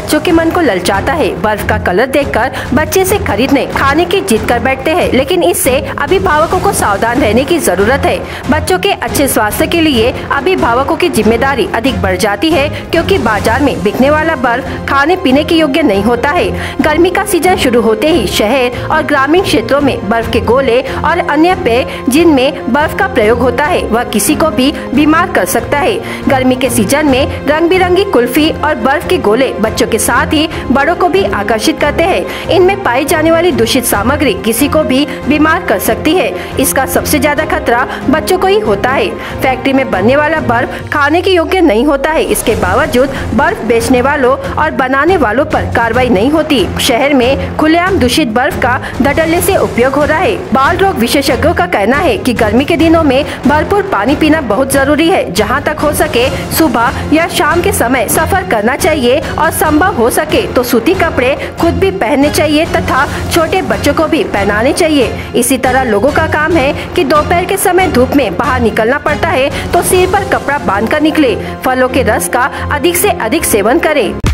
बच्चों के मन को ललचाता है। बर्फ का कलर देखकर बच्चे इसे खरीदने खाने की जिद कर बैठते हैं, लेकिन इससे अभिभावकों को सावधान रहने की जरूरत है। बच्चों के अच्छे स्वास्थ्य के लिए अभिभावकों की जिम्मेदारी अधिक बढ़ जाती है, क्योंकि बाजार में बिकने वाला बर्फ खाने पीने के योग्य नहीं होता है। गर्मी का सीजन शुरू होते ही शहर और ग्रामीण क्षेत्रों में बर्फ के गोले और अन्य पेय जिनमें बर्फ का प्रयोग होता है वह किसी को भी बीमार कर सकता है। गर्मी के सीजन में रंग बिरंगी कुल्फी और बर्फ के गोले बच्चों के साथ ही बड़ों को भी आकर्षित करते हैं। इनमें पाई जाने वाली दूषित सामग्री किसी को भी बीमार कर सकती है। इसका सबसे ज्यादा खतरा बच्चों को ही होता है। फैक्ट्री में बनने वाला बर्फ खाने के योग्य नहीं होता है। इसके बावजूद बर्फ बेचने वालों और बनाने वालों पर कार्रवाई नहीं होती। शहर में खुलेआम दूषित बर्फ का धड़ल्ले से उपयोग हो रहा है। बाल रोग विशेषज्ञों का कहना है कि गर्मी के दिनों में भरपूर पानी पीना बहुत जरूरी है। जहां तक हो सके सुबह या शाम के समय सफर करना चाहिए और संभव हो सके तो सूती कपड़े खुद भी पहनने चाहिए तथा छोटे बच्चों को भी पहनाने चाहिए। इसी तरह लोगों का काम है कि दोपहर के समय धूप में बाहर निकलना पड़ता है तो सिर पर कपड़ा बांधकर निकले। फलों के रस का अधिक से अधिक सेवन करें।